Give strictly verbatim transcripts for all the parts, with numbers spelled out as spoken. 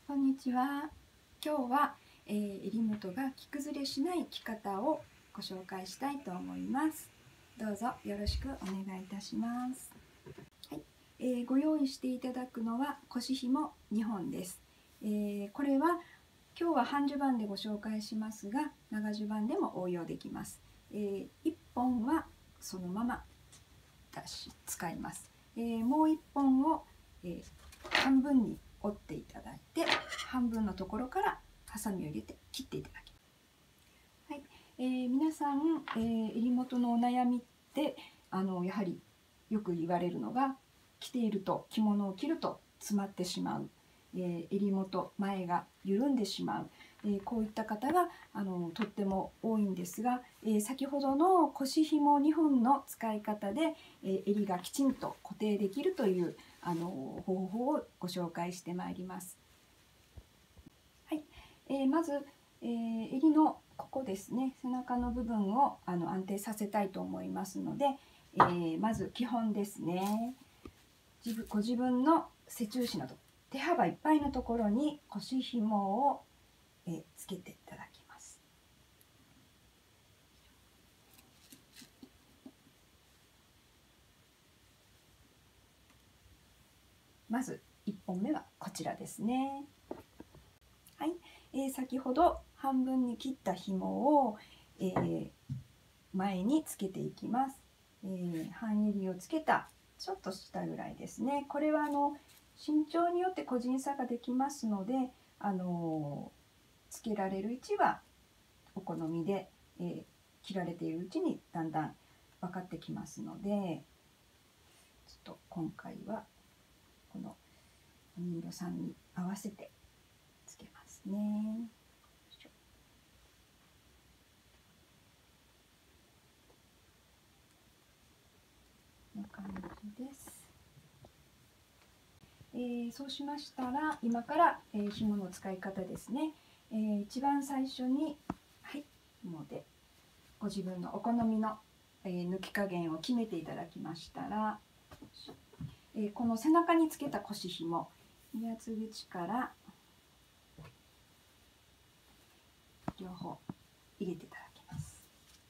こんにちは。今日は、えー、襟元が着崩れしない着方をご紹介したいと思います。どうぞよろしくお願いいたします。はい、えー、ご用意していただくのは腰紐にほんです。えー、これは今日は半襦袢でご紹介しますが、長襦袢でも応用できます。えー、いっぽんはそのまま出し使います。えー、もういっぽんを、えー、半分に折っていただいて、半分のところからハサミを入れて切っていただきます。はい、えー、皆さん、えー、襟元のお悩みってあのやはりよく言われるのが、着ていると着物を着ると詰まってしまう、えー、襟元前が緩んでしまう、えー、こういった方があのとっても多いんですが、えー、先ほどの腰紐にほんの使い方で、えー、襟がきちんと固定できるというあの方法をご紹介してまいります。はい、えー、まず、えー、襟のここですね、背中の部分をあの安定させたいと思いますので、えー、まず基本ですね、自分ご自分の背中心のと手幅いっぱいのところに腰紐を、えー、つけていただきます。まずいっぽんめはこちらですね。はい、えー、先ほど半分に切った紐を、えー、前につけていきます。えー、半襟をつけたちょっと下ぐらいですね。これはあの身長によって個人差ができますので、あのー、つけられる位置はお好みで、えー、切られているうちにだんだん分かってきますので、ちょっと今回はこのに色さんに合わせてつけますね。こんな感じです。えー、そうしましたら今から、えー、紐の使い方ですね。えー、一番最初に、はい、紐でご自分のお好みの、えー、抜き加減を決めていただきましたら、えー、この背中につけた腰紐、二厚口から両方入れていただきます。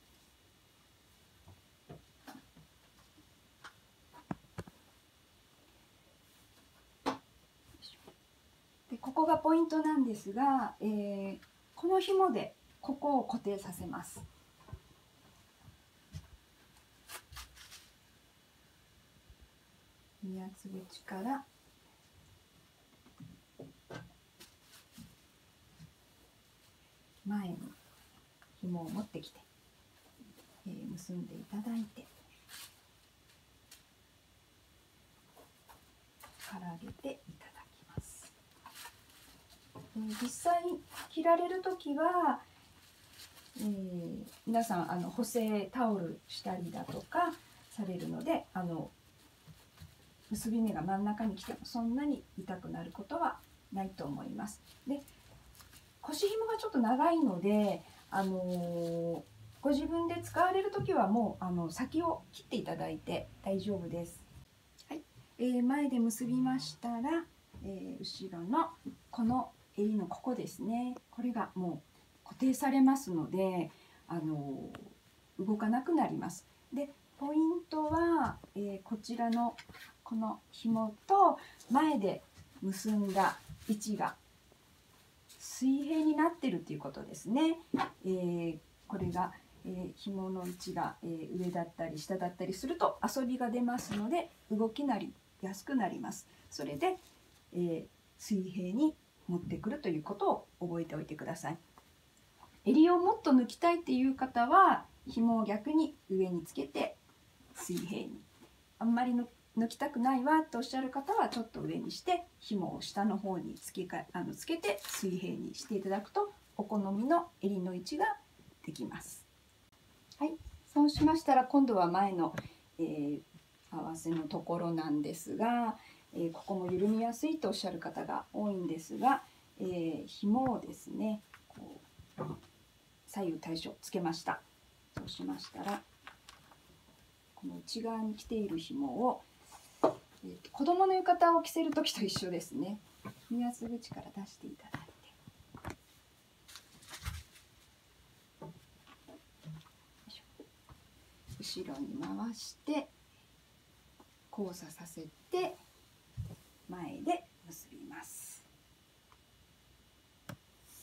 でここがポイントなんですが、えー、この紐でここを固定させます。二厚口から前に紐を持ってきて、えー、結んでいただいて、から揚げていただきます。えー、実際着られる時は、えー、皆さんあの補正タオルしたりだとかされるので、あの結び目が真ん中に来てもそんなに痛くなることはないと思います。で、腰紐がちょっと長いので、あのー、ご自分で使われる時はもうあの先を切っていただいて大丈夫です。はい、えー、前で結びましたら、えー、後ろのこの襟のここですね、これがもう固定されますので、あのー、動かなくなります。で、ポイントは、えー、こちらのこの紐と前で結んだ位置が水平になってるということですね。えー、これが、えー、紐の位置が、えー、上だったり下だったりすると遊びが出ますので動きなりやすくなります。それで、えー、水平に持ってくるということを覚えておいてください。襟をもっと抜きたいっていう方は紐を逆に上につけて水平に、あんまりの抜きたくないわとおっしゃる方はちょっと上にして紐を下の方につけかあのつけて水平にしていただくとお好みの襟の位置ができます。はい、そうしましたら今度は前の、えー、合わせのところなんですが、えー、ここも緩みやすいとおっしゃる方が多いんですが、えー、紐をですねこう左右対称つけました。そうしましたらこの内側に来ている紐を、えー、子供の浴衣を着せる時と一緒ですね。 目安口から出していただいて、後ろに回して交差させて前で結びます。こ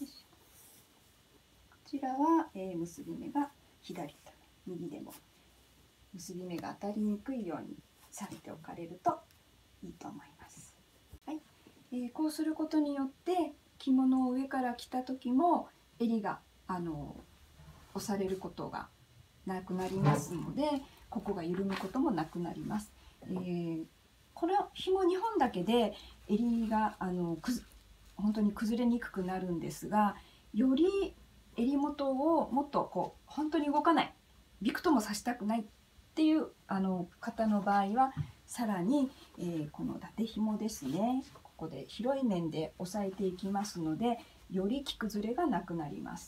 ちらは、えー、結び目が左と右でも結び目が当たりにくいようにされておかれるといいと思います。はい、えー、こうすることによって着物を上から着た時も襟があの押されることがなくなりますので、ここが緩むこともなくなります。えー、この紐にほんだけで襟があのくず本当に崩れにくくなるんですが、より襟元をもっとこう本当に動かない、びくともさしたくないっていうあの方の場合は、さらに、えー、この伊達紐ですね、ここで広い面で押さえていきますので、より着崩れがなくなります。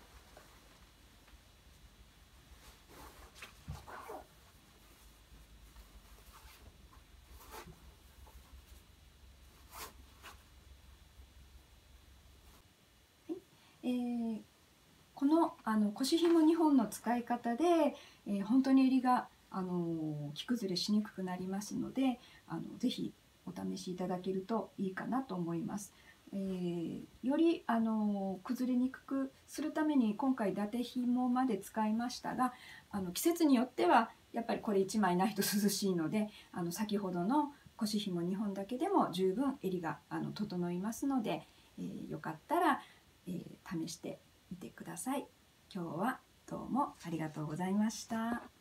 えー、このあの腰紐にほんの使い方で、えー、本当に襟があの着崩れしにくくなりますので、あのぜひお試しいただけるといいかなと思います。えー、よりあの崩れにくくするために今回伊達紐まで使いましたが、あの季節によってはやっぱりこれいちまいないと涼しいので、あの先ほどの腰紐にほんだけでも十分襟があの整いますので、えー、よかったら、えー、試してみてください。今日はどうもありがとうございました。